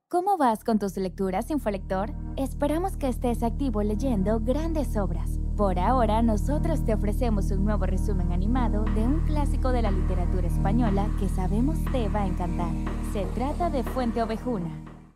¿Cómo vas con tus lecturas, Infolector? Esperamos que estés activo leyendo grandes obras. Por ahora, nosotros te ofrecemos un nuevo resumen animado de un clásico de la literatura española que sabemos te va a encantar. Se trata de Fuente Ovejuna.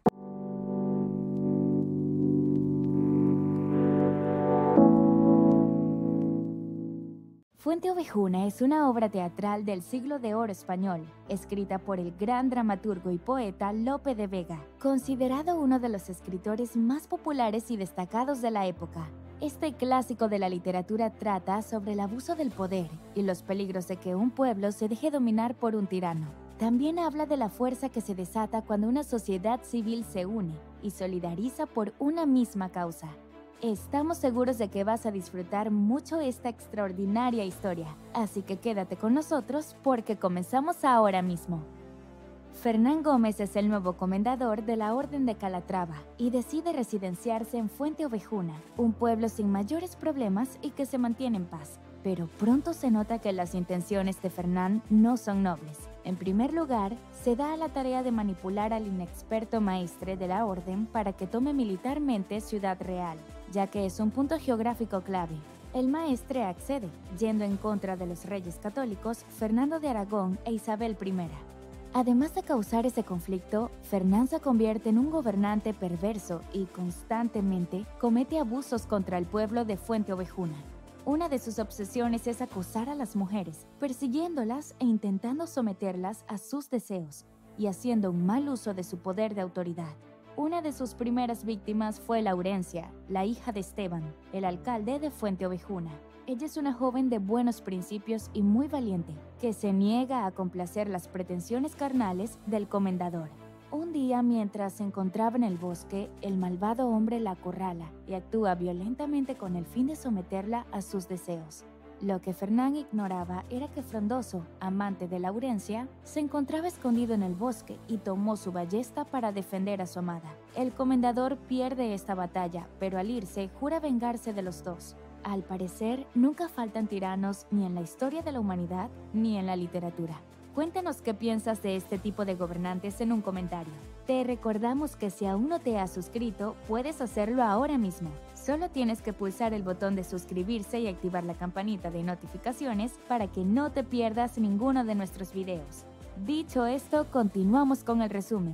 Fuente Ovejuna es una obra teatral del siglo de oro español, escrita por el gran dramaturgo y poeta Lope de Vega, considerado uno de los escritores más populares y destacados de la época. Este clásico de la literatura trata sobre el abuso del poder y los peligros de que un pueblo se deje dominar por un tirano. También habla de la fuerza que se desata cuando una sociedad civil se une y solidariza por una misma causa. Estamos seguros de que vas a disfrutar mucho esta extraordinaria historia, así que quédate con nosotros porque comenzamos ahora mismo. Fernán Gómez es el nuevo comendador de la Orden de Calatrava y decide residenciarse en Fuente Ovejuna, un pueblo sin mayores problemas y que se mantiene en paz. Pero pronto se nota que las intenciones de Fernán no son nobles. En primer lugar, se da a la tarea de manipular al inexperto maestre de la Orden para que tome militarmente Ciudad Real, ya que es un punto geográfico clave. El maestre accede, yendo en contra de los reyes católicos Fernando de Aragón e Isabel I. Además de causar ese conflicto, Fernán se convierte en un gobernante perverso y constantemente comete abusos contra el pueblo de Fuente Ovejuna. Una de sus obsesiones es acosar a las mujeres, persiguiéndolas e intentando someterlas a sus deseos, y haciendo un mal uso de su poder de autoridad. Una de sus primeras víctimas fue Laurencia, la hija de Esteban, el alcalde de Fuente Ovejuna. Ella es una joven de buenos principios y muy valiente, que se niega a complacer las pretensiones carnales del comendador. Un día, mientras se encontraba en el bosque, el malvado hombre la acorrala y actúa violentamente con el fin de someterla a sus deseos. Lo que Fernán ignoraba era que Frondoso, amante de Laurencia, se encontraba escondido en el bosque y tomó su ballesta para defender a su amada. El comendador pierde esta batalla, pero al irse jura vengarse de los dos. Al parecer, nunca faltan tiranos ni en la historia de la humanidad ni en la literatura. Cuéntanos qué piensas de este tipo de gobernantes en un comentario. Te recordamos que si aún no te has suscrito, puedes hacerlo ahora mismo. Solo tienes que pulsar el botón de suscribirse y activar la campanita de notificaciones para que no te pierdas ninguno de nuestros videos. Dicho esto, continuamos con el resumen.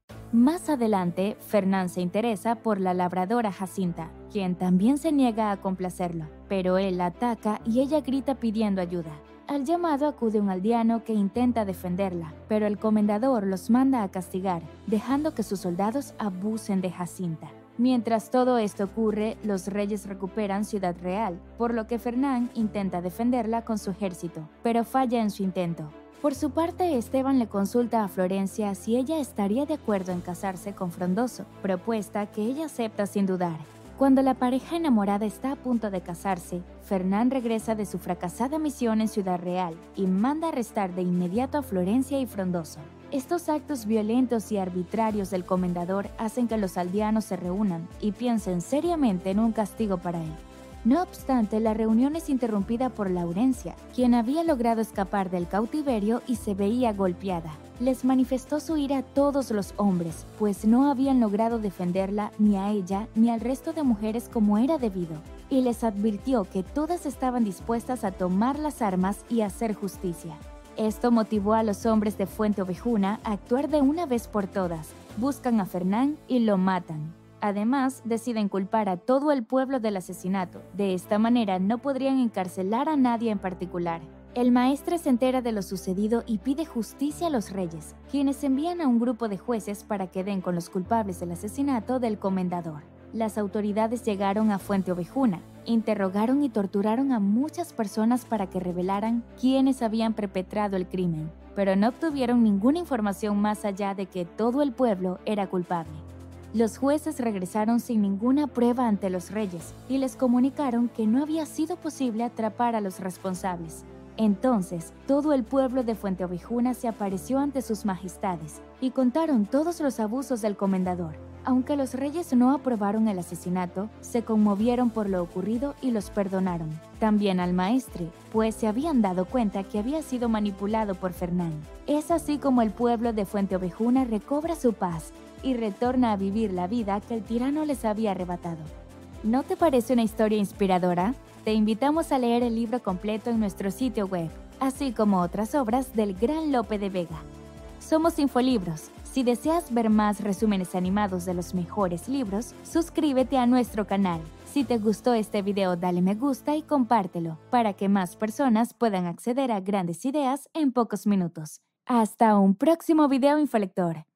Más adelante, Fernán se interesa por la labradora Jacinta, quien también se niega a complacerlo, pero él la ataca y ella grita pidiendo ayuda. Al llamado acude un aldeano que intenta defenderla, pero el comendador los manda a castigar, dejando que sus soldados abusen de Jacinta. Mientras todo esto ocurre, los reyes recuperan Ciudad Real, por lo que Fernán intenta defenderla con su ejército, pero falla en su intento. Por su parte, Esteban le consulta a Florencia si ella estaría de acuerdo en casarse con Frondoso, propuesta que ella acepta sin dudar. Cuando la pareja enamorada está a punto de casarse, Fernán regresa de su fracasada misión en Ciudad Real y manda arrestar de inmediato a Florencia y Frondoso. Estos actos violentos y arbitrarios del comendador hacen que los aldeanos se reúnan y piensen seriamente en un castigo para él. No obstante, la reunión es interrumpida por Laurencia, quien había logrado escapar del cautiverio y se veía golpeada. Les manifestó su ira a todos los hombres, pues no habían logrado defenderla ni a ella ni al resto de mujeres como era debido, y les advirtió que todas estaban dispuestas a tomar las armas y hacer justicia. Esto motivó a los hombres de Fuente Ovejuna a actuar de una vez por todas. Buscan a Fernán y lo matan. Además, deciden culpar a todo el pueblo del asesinato. De esta manera no podrían encarcelar a nadie en particular. El maestre se entera de lo sucedido y pide justicia a los reyes, quienes envían a un grupo de jueces para que den con los culpables del asesinato del comendador. Las autoridades llegaron a Fuente Ovejuna, interrogaron y torturaron a muchas personas para que revelaran quiénes habían perpetrado el crimen, pero no obtuvieron ninguna información más allá de que todo el pueblo era culpable. Los jueces regresaron sin ninguna prueba ante los reyes y les comunicaron que no había sido posible atrapar a los responsables. Entonces, todo el pueblo de Fuente Ovejuna se apareció ante sus majestades y contaron todos los abusos del comendador. Aunque los reyes no aprobaron el asesinato, se conmovieron por lo ocurrido y los perdonaron. También al maestre, pues se habían dado cuenta que había sido manipulado por Fernán. Es así como el pueblo de Fuenteovejuna recobra su paz y retorna a vivir la vida que el tirano les había arrebatado. ¿No te parece una historia inspiradora? Te invitamos a leer el libro completo en nuestro sitio web, así como otras obras del gran Lope de Vega. Somos Infolibros. Si deseas ver más resúmenes animados de los mejores libros, suscríbete a nuestro canal. Si te gustó este video, dale me gusta y compártelo, para que más personas puedan acceder a grandes ideas en pocos minutos. Hasta un próximo video Infolector.